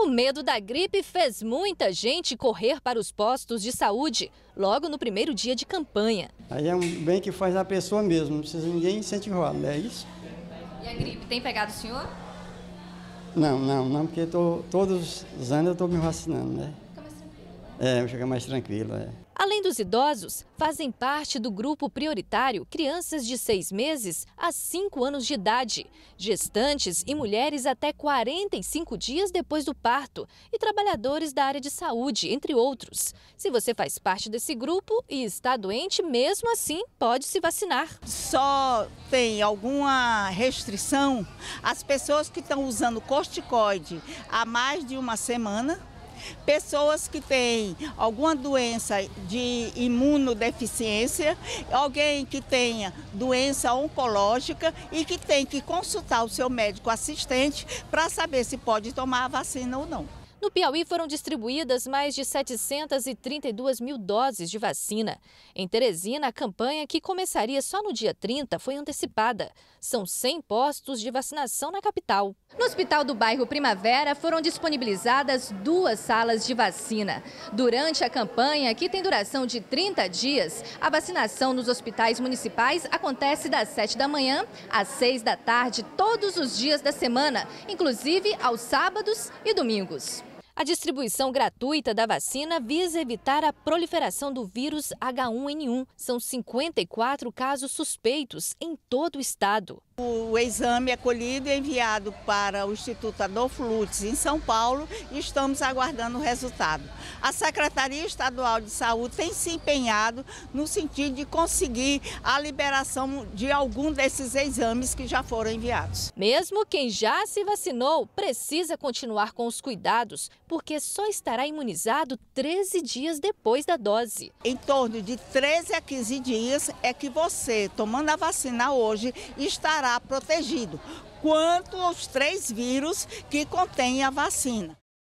medo da gripe fez muita gente correr para os postos de saúde logo no primeiro dia de campanha. Aí é um bem que faz a pessoa mesmo, não precisa ninguém incentivar, não é isso? E a gripe tem pegado o senhor? Não, porque todos os anos eu estou me vacinando, né? Fica mais tranquilo. Eu fico mais tranquilo, Além dos idosos, fazem parte do grupo prioritário crianças de 6 meses a 5 anos de idade, gestantes e mulheres até 45 dias depois do parto e trabalhadores da área de saúde, entre outros. Se você faz parte desse grupo e está doente, mesmo assim, pode se vacinar. Só tem alguma restrição as pessoas que estão usando corticoide há mais de uma semana, pessoas que têm alguma doença de imunodeficiência, alguém que tenha doença oncológica e que tem que consultar o seu médico assistente para saber se pode tomar a vacina ou não. No Piauí foram distribuídas mais de 732 mil doses de vacina. Em Teresina, a campanha, que começaria só no dia 30, foi antecipada. São 100 postos de vacinação na capital. No hospital do bairro Primavera foram disponibilizadas 2 salas de vacina. Durante a campanha, que tem duração de 30 dias, a vacinação nos hospitais municipais acontece das 7 da manhã às 6 da tarde, todos os dias da semana, inclusive aos sábados e domingos. A distribuição gratuita da vacina visa evitar a proliferação do vírus H1N1. São 54 casos suspeitos em todo o estado. O exame é colhido e enviado para o Instituto Adolfo Lutz, em São Paulo, e estamos aguardando o resultado. A Secretaria Estadual de Saúde tem se empenhado no sentido de conseguir a liberação de algum desses exames que já foram enviados. Mesmo quem já se vacinou precisa continuar com os cuidados, porque só estará imunizado 13 dias depois da dose. Em torno de 13 a 15 dias é que você, tomando a vacina hoje, estará protegido quanto aos 3 vírus que contém a vacina.